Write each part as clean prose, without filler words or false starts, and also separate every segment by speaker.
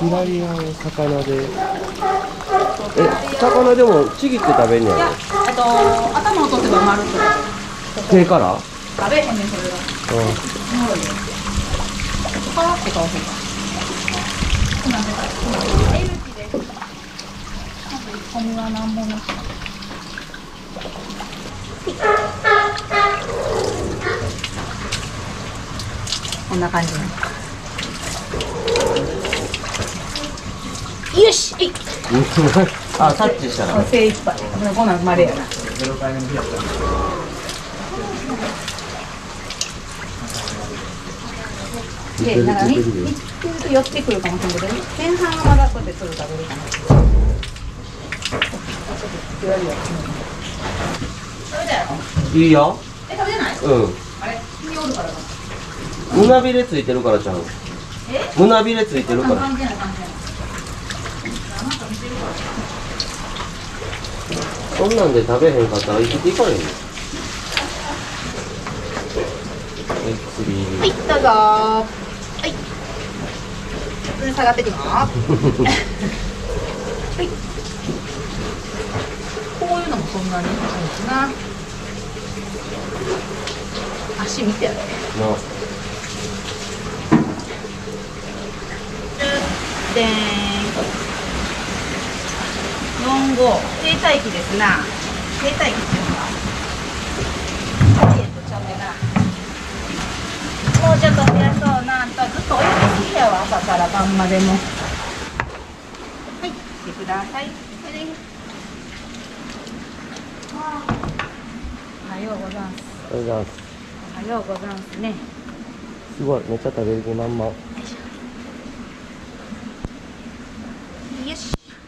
Speaker 1: 左は魚で。魚でもちぎって食べんねやろ。
Speaker 2: 頭落とせば丸く。
Speaker 1: 手から。
Speaker 2: 食べへんねん、それは。おもろいよ。パーって顔するか。L字です。まず1個目は何もなく。こんな感じね。よし、
Speaker 1: あ、タッチしたら。
Speaker 2: 精一杯。こんなんまでやな。で、なんか見てると寄ってくるかもしれないけど、前半はまだこうやってすぐ食べるかな。食べたやろ？
Speaker 1: いいよ。
Speaker 2: 食べてない？
Speaker 1: うん。
Speaker 2: あれ？君おるからか。
Speaker 1: 胸びれついてるからちゃう。胸びれついてるから。
Speaker 2: 関係ない関係ない。なんか見てるから。
Speaker 1: そんなんで食べへんかったら生きていかれへんよ。はい、次。
Speaker 2: はい、どうぞ。はい。下がってきます。はい。こういうのもそんなにないですな。足見てやる。でーん。45停滞期ですな。停滞期っていうのはちゃうねな。もうちょっと増やそうなんとずっと泳ぎすぎやわ、朝から晩までも。はい、してください。おはようございます。
Speaker 1: おはようございます。
Speaker 2: おはようございますね。
Speaker 1: すごい、めっちゃ食べる気満々。
Speaker 2: よし。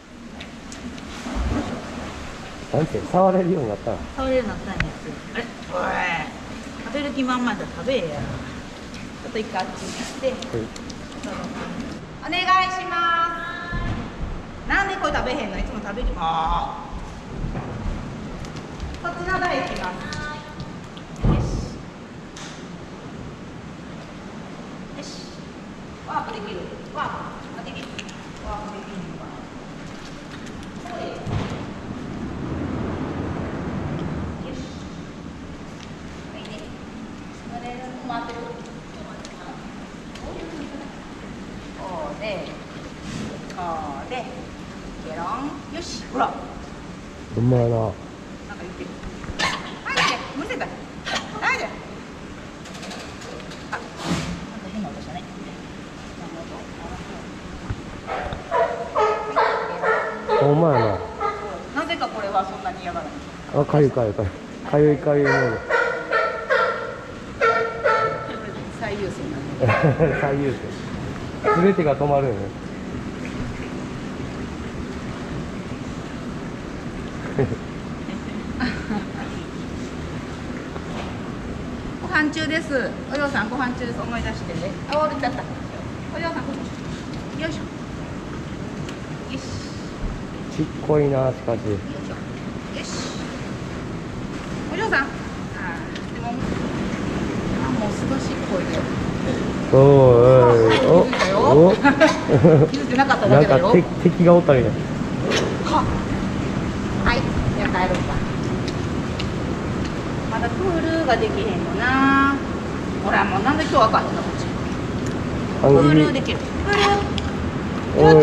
Speaker 1: なんて触れるようになったら。
Speaker 2: 食べれるようになったんやつ。あれ、おい。食べる気満々だ、食べえや。ちょっと一回あっちにして。お願いします。なんでこれ食べへんの？いつも食べる。ああ。こっちの台行きます。よし。よし。ワープできる。ワープ。あ、できる。ワープできるのかな。ここで。よし。はいね。それ止まってる。こうで。こうで。ゲロン。よし。ほら。
Speaker 1: うまいな。
Speaker 2: なんか言ってる。はいで、むせた。はいで。あ、なんか変な音したね。
Speaker 1: ほんまや
Speaker 2: なぜかこれはそんなに嫌がらない。
Speaker 1: な。あ、かゆいかゆいかゆい。かゆいかゆいの。
Speaker 2: 最優先なんで。
Speaker 1: 最優先。すべてが止まるよね。
Speaker 2: ご飯中です。お嬢さんご飯中です。思い出してね。あ、折れちゃった。お嬢さん。よいしょ。よし。
Speaker 1: ちっこいな、しかし。
Speaker 2: よいしょ。よし。お嬢さん。あ、でも。あ、もう少しっこいよ。
Speaker 1: おーい。お。
Speaker 2: 気づいてなかっただけだよ。
Speaker 1: なんか敵がおったみたいな。
Speaker 2: はい。じゃあ帰ろうか。まだプールができへんのな。ほらもうなんで今日赤いのこっち。プールできる。プール。よし。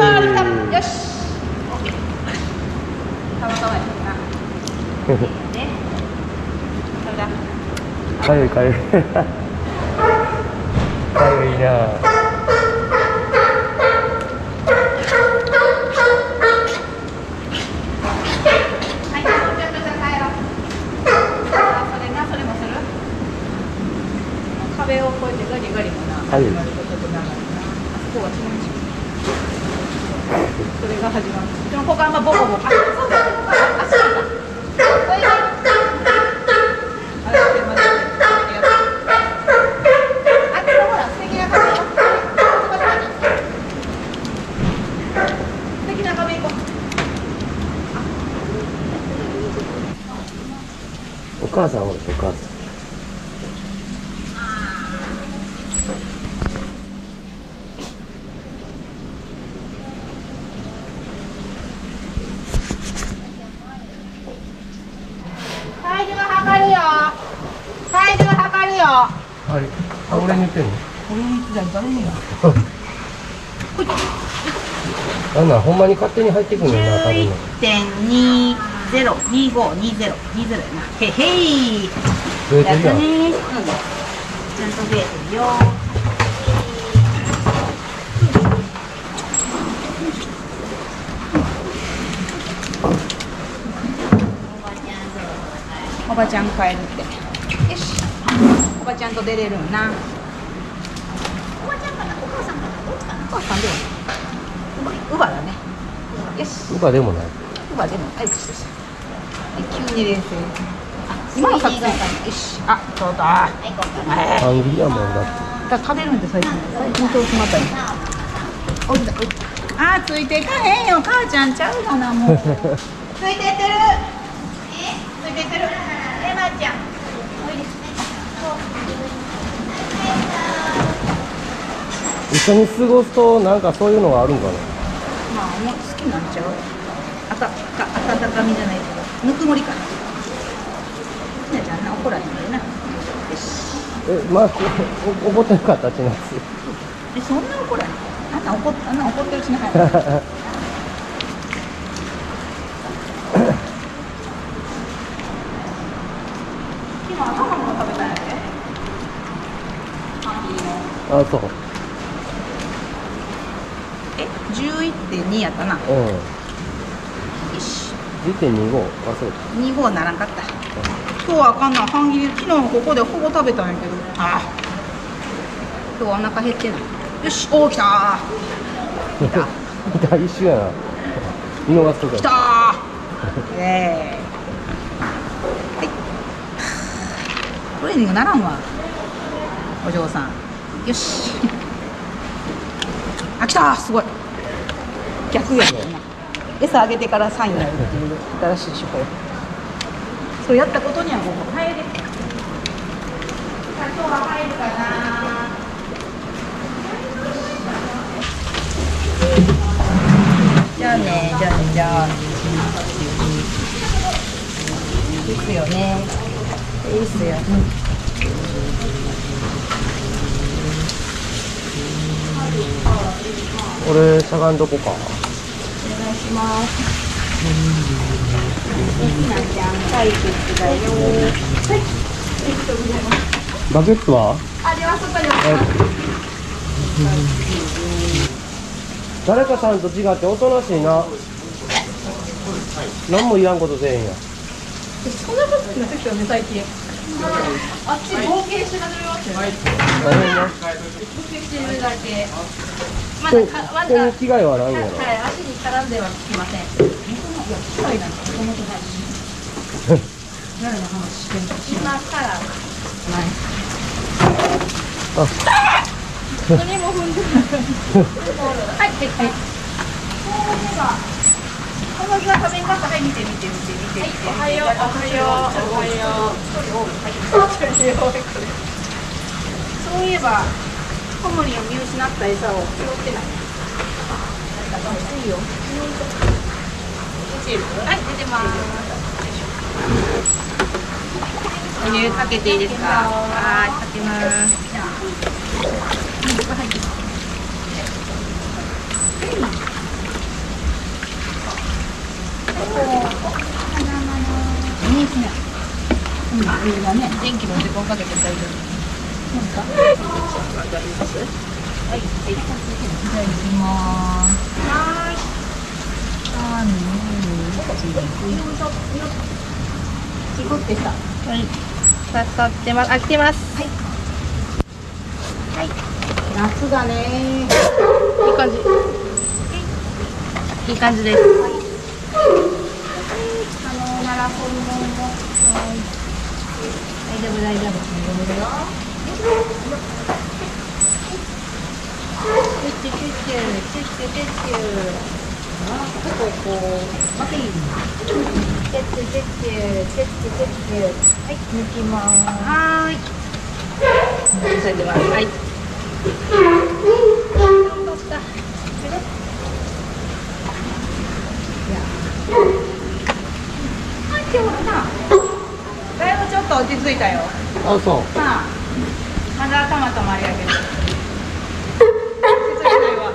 Speaker 2: たまたまやったな。ね。それだ。
Speaker 1: かゆいかゆい。かゆいな。
Speaker 2: 壁を越えてガリガリもな、始まることとながらな、あそこが気持ちいい。それが始まる。でもここあんまボコボコ。あ、そうだ。足が。これが。あれってまだ。あっちのほら素敵な壁よ。素敵な壁行こ
Speaker 1: お母さんおる、お母さん。 はい。あ、俺に言ってんの？
Speaker 2: 俺に言ってたら誰にや。
Speaker 1: なんなん、ほんまに勝手に入ってくんねんな、多分。
Speaker 2: 11.20252020やな。へへい。
Speaker 1: 増えてるやん。
Speaker 2: やったね。うん。ちゃんと増えてるよ。おばちゃん帰るって。よし。おばちゃんと出れるんな。おばちゃんかな、お母さんかな、どっちかな。お母さんでもない。乳母だね。よし。
Speaker 1: 乳母でもない。
Speaker 2: 乳母でもない。よしよし。急に冷静。今の作戦。よし。あ、そうだ。
Speaker 1: 半切りやもんだって。
Speaker 2: だ食べるんで最近。最近そうしまったよ。おいだおい。あ、ついていかへんよ。母ちゃんちゃうかなもう。ついてってる。ついてってる。まーちゃん。おいで。
Speaker 1: 一緒に過ごすとなんかそういうのがあるんかな。
Speaker 2: まあもう好きなんちゃう。温かみじゃないけど、ぬくもりかな。ひなちゃんな怒らへんのよな。よし。
Speaker 1: まあ怒ってなかったちなつ。
Speaker 2: そんな怒らへん。あんな怒ってるしなはや。今朝のもの食べたんやで。
Speaker 1: あ、そう。
Speaker 2: 11.2やったな。
Speaker 1: うん。
Speaker 2: よし。
Speaker 1: 1.25。あ、そう。
Speaker 2: 25ならんかった。今日はあかんな、半切り。昨日ここでほぼ食べたんやけど。ああ。今日はお腹減ってない。よし、おお、来たー。来た。
Speaker 1: 一緒やな。見逃すとか。
Speaker 2: 来たー。はい。トレーニングならんわ。お嬢さん。よし。あ、来たー、すごい。逆やねんな。餌あげてからサインになるっていう新しい手法。そうやったことにはもう帰れ。さあ、今日は帰るかな。じゃあね、じゃあね、じゃあ。いいっすよね。いいっすよ。
Speaker 1: 俺しゃがんどこか。
Speaker 2: お願いします。ひなちゃん、解決だよ。はい。
Speaker 1: バケットは？
Speaker 2: あ、では外に置きます。
Speaker 1: 誰かさんと違っておとなしいな。何もいらんことせえへんや。
Speaker 2: そんなことないですよね、最近。あっち合計して始めますよ。
Speaker 1: 大変な。
Speaker 2: 合計してるだけ。ま
Speaker 1: 人
Speaker 2: だ
Speaker 1: に危害はないんやろ。
Speaker 2: はい、足に絡んではきません。いや、機械なんてもともとないし。誰の話してんの？今からない。
Speaker 1: あ、
Speaker 2: 何も踏んでない。はい、はい、はい。そういえば、この日は食べんかった。はい、見て。おはよう。そういえば、コモリを見失った餌を拾ってない。いいよ。はい、出てます。お湯かけていいですか？はい、かけます。いいですね。いいだね。電気の時間かけて大丈夫。はい、じゃあ行きます。はい。3、2、1。絞ってさ。はい。さってます。あ、来てます。はい。はい。夏だね。いい感じ。いい感じです。はい。ならホルモンも。大丈夫。大丈夫だよ。チュッチュチュッチュチュッチュチュッチュ。あ、こう待っていい。チュッチュチュッチュチュッチュチュッチュ。はい、抜きます。はい。それでは、はい。どうした。今日はな、だいぶちょっと落ち着いたよ。
Speaker 1: あ、そう。
Speaker 2: まあ、まだたまたまあれやけど普通じゃないわ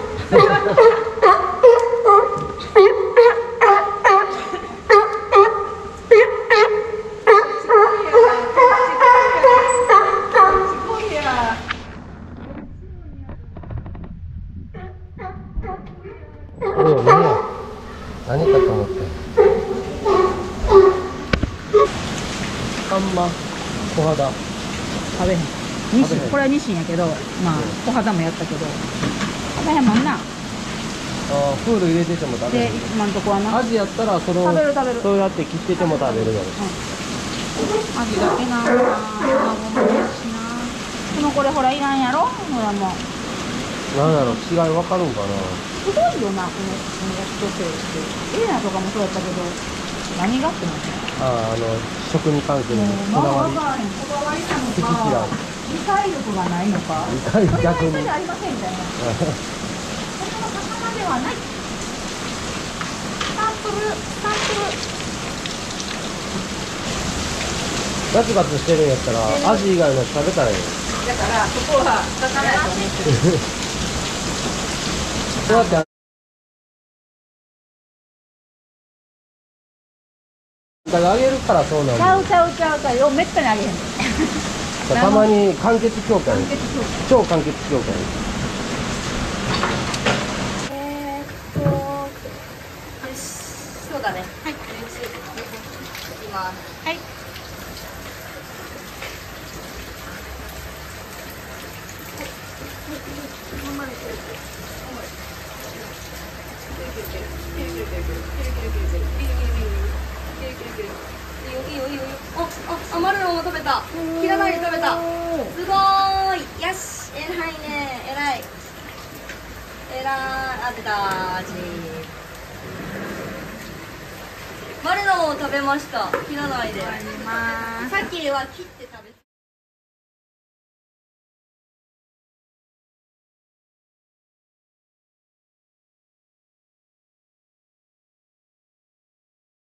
Speaker 1: 何かと思って。あんま小肌
Speaker 2: 食べへんニシン、これはニシンやけど、まあ小肌もやったけど食べへんもんな。
Speaker 1: あプール入れてても食べ
Speaker 2: で
Speaker 1: る。
Speaker 2: 今んとこはな
Speaker 1: アジやったらその
Speaker 2: 食べる食べる
Speaker 1: そうやって切ってても食べるだろう。
Speaker 2: アジだけなんだ。卵もいるしな。でもこれほらいらんやろ。ほらもう
Speaker 1: なんだろう違いわかるんかな。
Speaker 2: すごいよなこの女性って。エレナとかもそうやったけど何がってなって
Speaker 1: 食に関するこだわり。
Speaker 2: こだわりなの
Speaker 1: 好き
Speaker 2: か
Speaker 1: 嫌い。
Speaker 2: 理解力がないのか。
Speaker 1: 理解逆に
Speaker 2: それがありませんみたいな。それは魚ではない。サンプル
Speaker 1: ガツガツしてるんやったらアジ以外の食べたらいいよ。
Speaker 2: だからここは魚やと思ってる。
Speaker 1: そうやってあげるからそうなんだよ。
Speaker 2: ちゃうよめったにあげへん。
Speaker 1: たまに完結強化や。超完結強化や。
Speaker 3: よし、そうだね。はい。いきます。
Speaker 2: はい。
Speaker 3: いいよ。マルロも食べた。ひらなり食べた。すごーい。よし、偉いね。偉い。あ、出た。味。マルロも食べました。切らないで。さっきは切ってた。